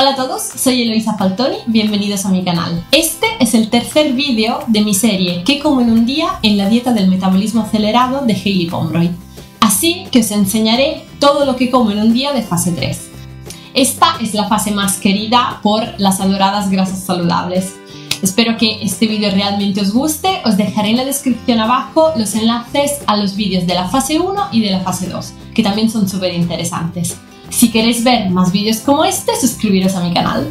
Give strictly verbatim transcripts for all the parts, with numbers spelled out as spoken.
Hola a todos, soy Eloisa Faltoni, bienvenidos a mi canal. Este es el tercer vídeo de mi serie ¿Qué como en un día en la dieta del metabolismo acelerado de Hayley Pomroy? Así que os enseñaré todo lo que como en un día de fase tres. Esta es la fase más querida por las adoradas grasas saludables. Espero que este vídeo realmente os guste. Os dejaré en la descripción abajo los enlaces a los vídeos de la fase uno y de la fase dos, que también son súper interesantes. Si queréis ver más vídeos como este, suscribiros a mi canal.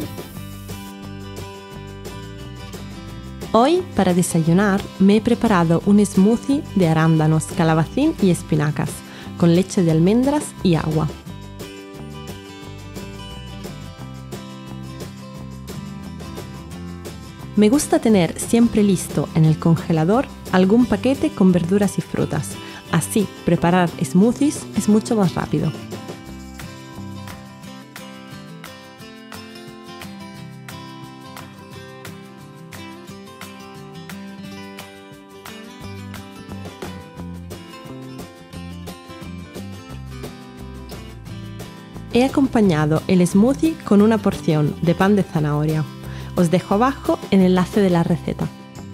Hoy, para desayunar, me he preparado un smoothie de arándanos, calabacín y espinacas, con leche de almendras y agua. Me gusta tener siempre listo en el congelador algún paquete con verduras y frutas. Así, preparar smoothies es mucho más rápido. He acompañado el smoothie con una porción de pan de zanahoria. Os dejo abajo el enlace de la receta.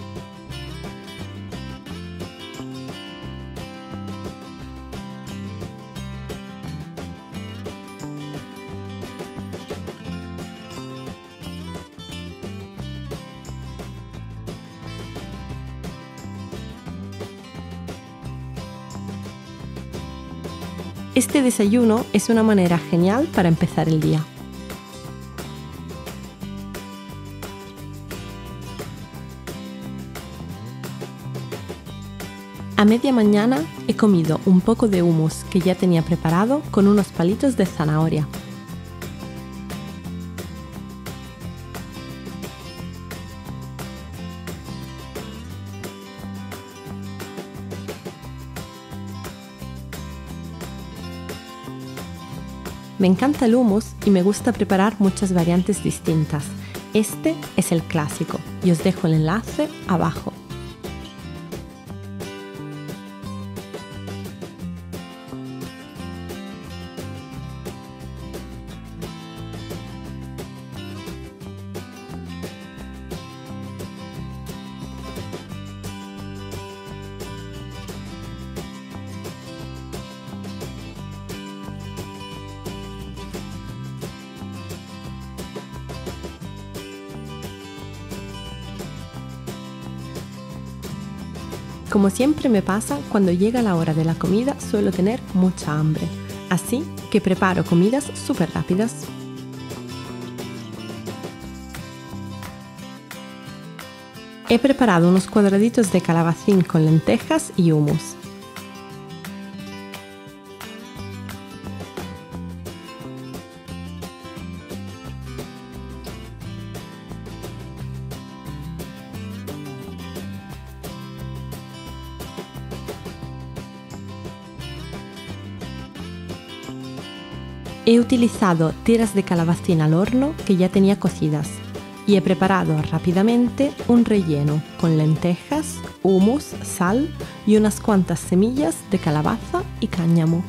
Este desayuno es una manera genial para empezar el día. A media mañana he comido un poco de hummus que ya tenía preparado con unos palitos de zanahoria. Me encanta el hummus y me gusta preparar muchas variantes distintas. Este es el clásico y os dejo el enlace abajo. Como siempre me pasa, cuando llega la hora de la comida suelo tener mucha hambre, así que preparo comidas súper rápidas. He preparado unos cuadraditos de calabacín con lentejas y hummus. He utilizado tiras de calabacín al horno que ya tenía cocidas y he preparado rápidamente un relleno con lentejas, hummus, sal y unas cuantas semillas de calabaza y cáñamo.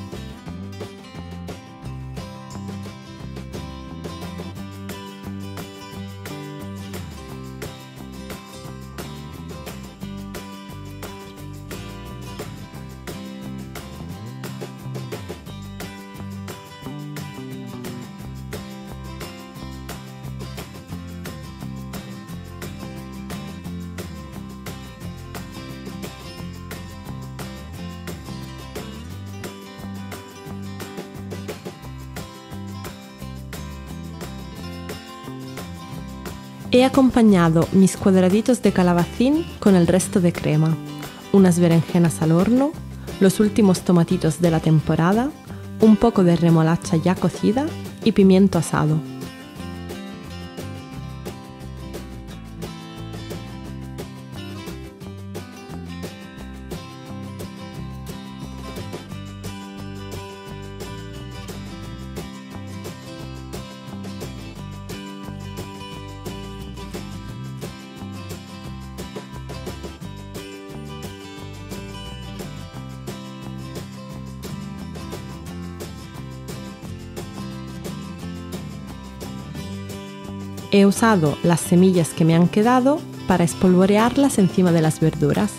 He acompañado mis cuadraditos de calabacín con el resto de crema, unas berenjenas al horno, los últimos tomatitos de la temporada, un poco de remolacha ya cocida y pimiento asado. He usado las semillas que me han quedado para espolvorearlas encima de las verduras.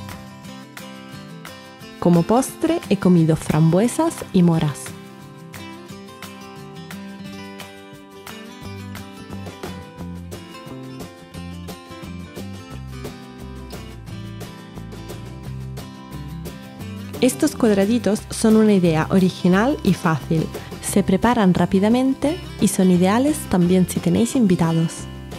Como postre he comido frambuesas y moras. Estos cuadraditos son una idea original y fácil, se preparan rápidamente y son ideales también si tenéis invitados.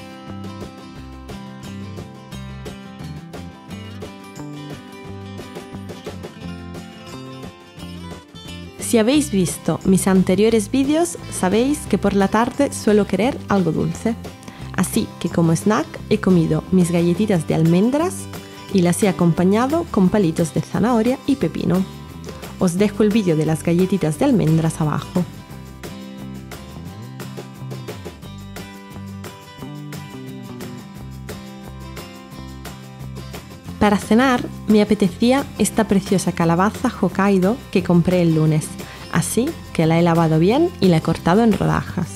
Si habéis visto mis anteriores vídeos, sabéis que por la tarde suelo querer algo dulce. Así que como snack he comido mis galletitas de almendras y las he acompañado con palitos de zanahoria y pepino. Os dejo el vídeo de las galletitas de almendras abajo. Para cenar me apetecía esta preciosa calabaza Hokkaido que compré el lunes, así que la he lavado bien y la he cortado en rodajas.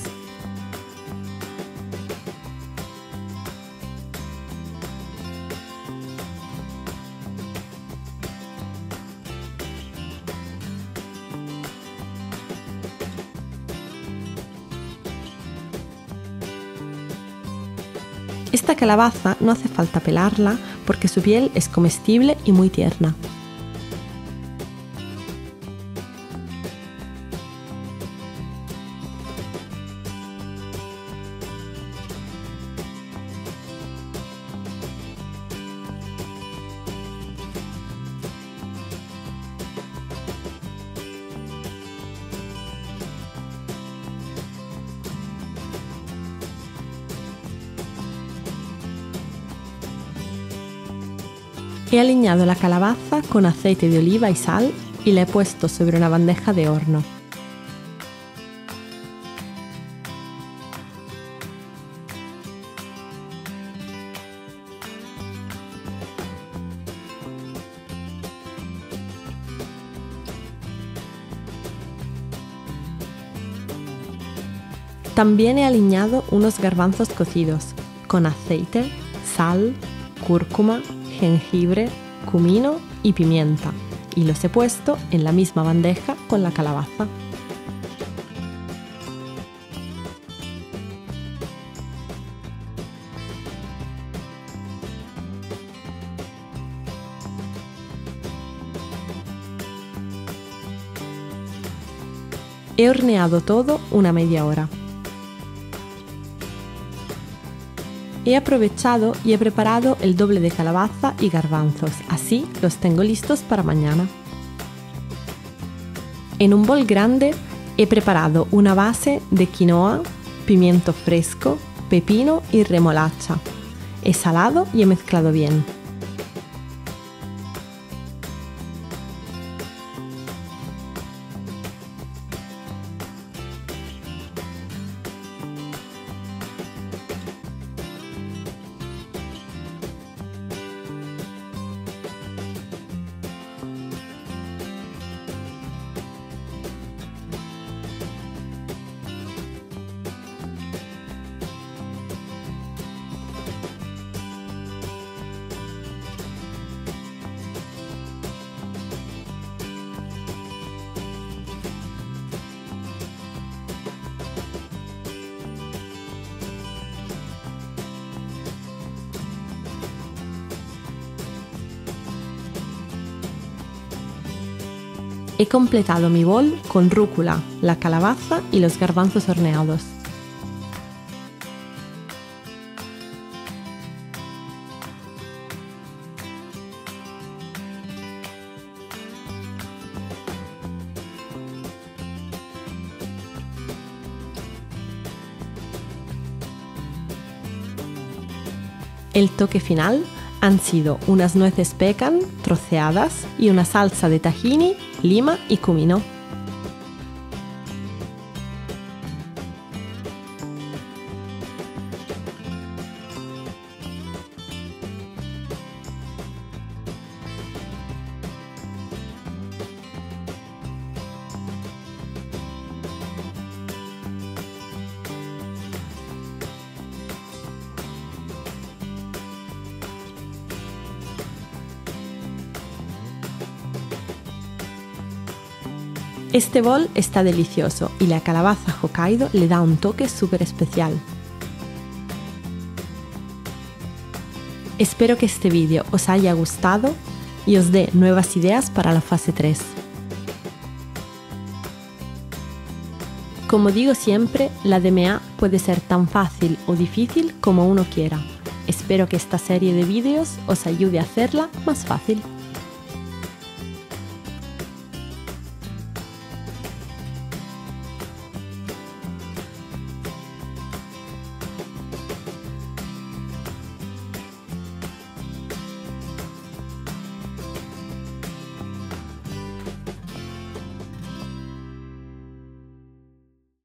Esta calabaza no hace falta pelarla porque su piel es comestible y muy tierna. He aliñado la calabaza con aceite de oliva y sal y la he puesto sobre una bandeja de horno. También he aliñado unos garbanzos cocidos con aceite, sal, cúrcuma, jengibre, comino y pimienta y los he puesto en la misma bandeja con la calabaza. He horneado todo una media hora. He aprovechado y he preparado el doble de calabaza y garbanzos, así los tengo listos para mañana. En un bol grande he preparado una base de quinoa, pimiento fresco, pepino y remolacha. He salado y he mezclado bien. He completado mi bol con rúcula, la calabaza y los garbanzos horneados. El toque final han sido unas nueces pecan troceadas y una salsa de tahini, lima y comino. Este bol está delicioso y la calabaza Hokkaido le da un toque súper especial. Espero que este vídeo os haya gustado y os dé nuevas ideas para la fase tres. Como digo siempre, la D M A puede ser tan fácil o difícil como uno quiera. Espero que esta serie de vídeos os ayude a hacerla más fácil.